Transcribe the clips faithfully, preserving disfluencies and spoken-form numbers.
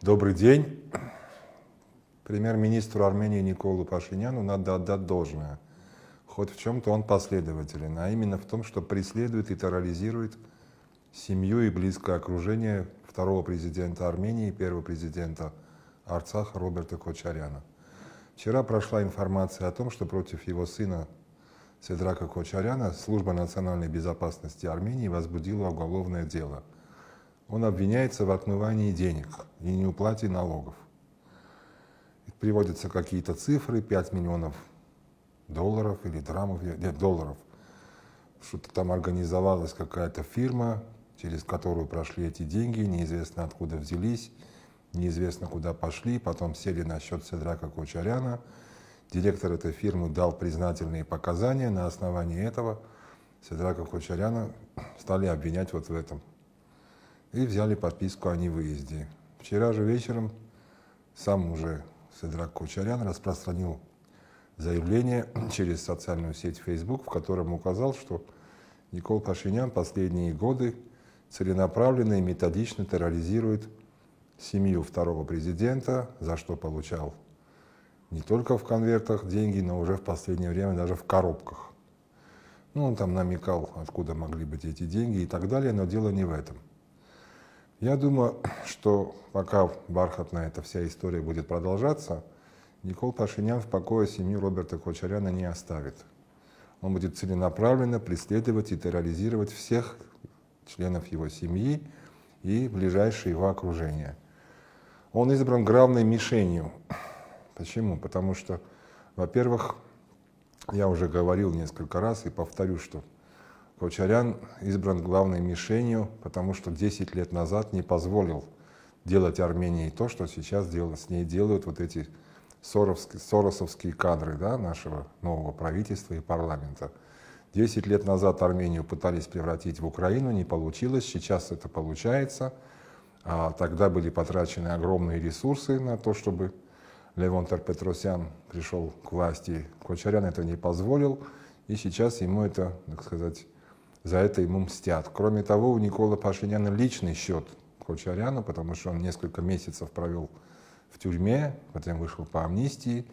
Добрый день. Премьер-министру Армении Николу Пашиняну надо отдать должное. Хоть в чем-то он последователен, а именно в том, что преследует и терроризирует семью и близкое окружение второго президента Армении, первого президента Арцаха Роберта Кочаряна. Вчера прошла информация о том, что против его сына Седрака Кочаряна служба национальной безопасности Армении возбудила уголовное дело. Он обвиняется в отмывании денег и неуплате налогов. Приводятся какие-то цифры, пять миллионов долларов или драмов, нет, долларов. Что-то там организовалась какая-то фирма, через которую прошли эти деньги, неизвестно откуда взялись, неизвестно куда пошли, потом сели на счет Седрака Кочаряна. Директор этой фирмы дал признательные показания, на основании этого Седрака Кочаряна стали обвинять вот в этом. И взяли подписку о невыезде. Вчера же вечером сам уже Седрак Кочарян распространил заявление через социальную сеть Facebook, в котором указал, что Никол Пашинян последние годы целенаправленно и методично терроризирует семью второго президента, за что получал не только в конвертах деньги, но уже в последнее время даже в коробках. Ну, он там намекал, откуда могли быть эти деньги и так далее, но дело не в этом. Я думаю, что пока бархатная эта вся история будет продолжаться, Никол Пашинян в покое семью Роберта Кочаряна не оставит. Он будет целенаправленно преследовать и терроризировать всех членов его семьи и ближайшее его окружение. Он избран главной мишенью. Почему? Потому что, во-первых, я уже говорил несколько раз и повторю, что Кочарян избран главной мишенью, потому что десять лет назад не позволил делать Армении то, что сейчас делают, с ней делают вот эти соросовские, соросовские кадры, да, нашего нового правительства и парламента. десять лет назад Армению пытались превратить в Украину, не получилось, сейчас это получается. А тогда были потрачены огромные ресурсы на то, чтобы Левон Тер-Петросян пришел к власти. Кочарян это не позволил, и сейчас ему это, так сказать, за это ему мстят. Кроме того, у Никола Пашиняна личный счет к Кочаряну, потому что он несколько месяцев провел в тюрьме, потом вышел по амнистии.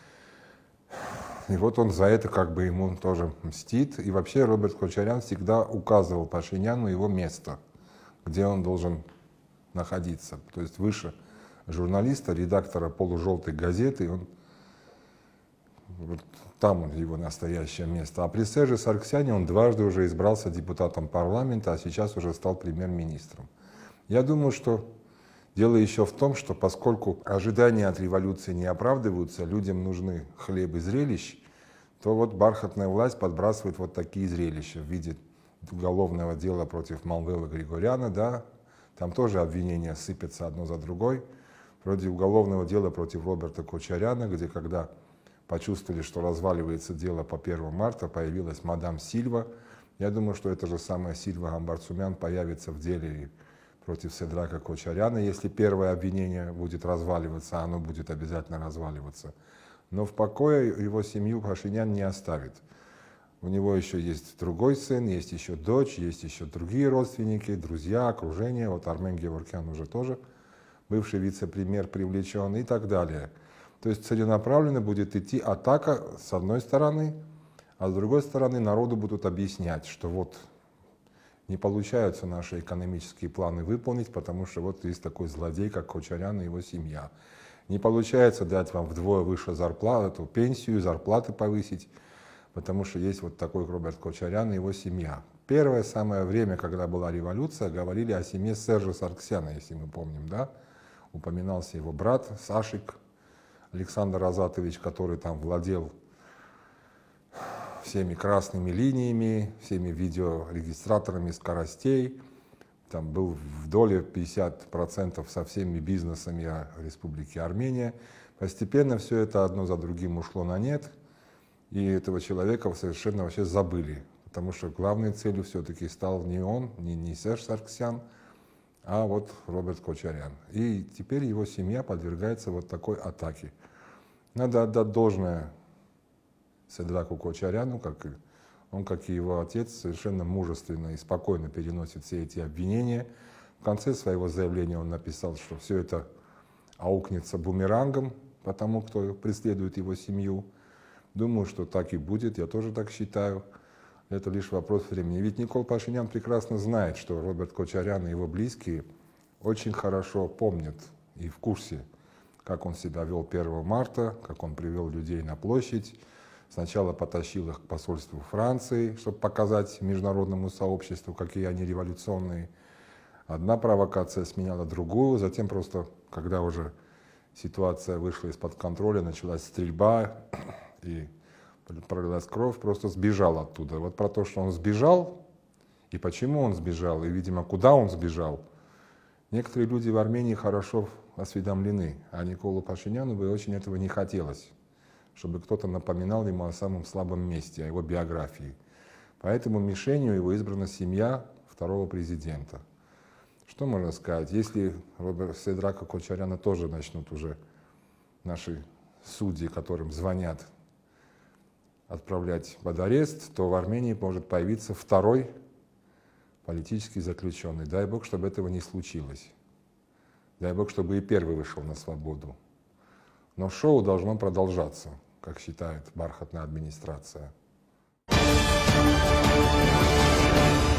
И вот он за это как бы ему тоже мстит. И вообще Роберт Кочарян всегда указывал Пашиняну его место, где он должен находиться. То есть выше журналиста, редактора полужелтой газеты, он вот там его настоящее место. А при Серже Саргсяне он дважды уже избрался депутатом парламента, а сейчас уже стал премьер-министром. Я думаю, что дело еще в том, что поскольку ожидания от революции не оправдываются, людям нужны хлеб и зрелищ, то вот бархатная власть подбрасывает вот такие зрелища в виде уголовного дела против Манвела Григоряна, да, там тоже обвинения сыпятся одно за другой, вроде уголовного дела против Роберта Кочаряна, где когда почувствовали, что разваливается дело по первому марта, появилась мадам Сильва. Я думаю, что это же самая Сильва Амбарцумян появится в деле против Седрака Кочаряна. Если первое обвинение будет разваливаться, оно будет обязательно разваливаться. Но в покое его семью Пашинян не оставит. У него еще есть другой сын, есть еще дочь, есть еще другие родственники, друзья, окружение. Вот Армен Геворкян уже тоже, бывший вице-премьер, привлечен и так далее. То есть целенаправленно будет идти атака с одной стороны, а с другой стороны народу будут объяснять, что вот не получаются наши экономические планы выполнить, потому что вот есть такой злодей, как Кочарян и его семья. Не получается дать вам вдвое выше зарплату, пенсию, зарплаты повысить, потому что есть вот такой Роберт Кочарян и его семья. Первое самое время, когда была революция, говорили о семье Сержа Саргсяна, если мы помним, да? Упоминался его брат Сашик Александр Азатович, который там владел всеми красными линиями, всеми видеорегистраторами скоростей, там был в доле пятьдесят процентов со всеми бизнесами Республики Армения. Постепенно все это одно за другим ушло на нет, и этого человека совершенно вообще забыли, потому что главной целью все-таки стал не он, не, не Серж Саргсян, а вот Роберт Кочарян. И теперь его семья подвергается вот такой атаке. Надо отдать должное Седраку Кочаряну, как и он, как и его отец, совершенно мужественно и спокойно переносит все эти обвинения. В конце своего заявления он написал, что все это аукнется бумерангом по тому, кто преследует его семью. Думаю, что так и будет, я тоже так считаю. Это лишь вопрос времени. Ведь Никол Пашинян прекрасно знает, что Роберт Кочарян и его близкие очень хорошо помнят и в курсе, как он себя вел первого марта, как он привел людей на площадь. Сначала потащил их к посольству Франции, чтобы показать международному сообществу, какие они революционные. Одна провокация сменяла другую, затем просто, когда уже ситуация вышла из-под контроля, началась стрельба и пролилась кровь, просто сбежал оттуда. Вот про то, что он сбежал, и почему он сбежал, и, видимо, куда он сбежал, некоторые люди в Армении хорошо осведомлены, а Николу Пашиняну бы очень этого не хотелось, чтобы кто-то напоминал ему о самом слабом месте, о его биографии. Поэтому мишенью его избрана семья второго президента. Что можно сказать? Если Роберта Седрака Кочаряна тоже начнут уже наши судьи, которым звонят, отправлять под арест, то в Армении может появиться второй политический заключенный. Дай Бог, чтобы этого не случилось. Дай Бог, чтобы и первый вышел на свободу. Но шоу должно продолжаться, как считает бархатная администрация.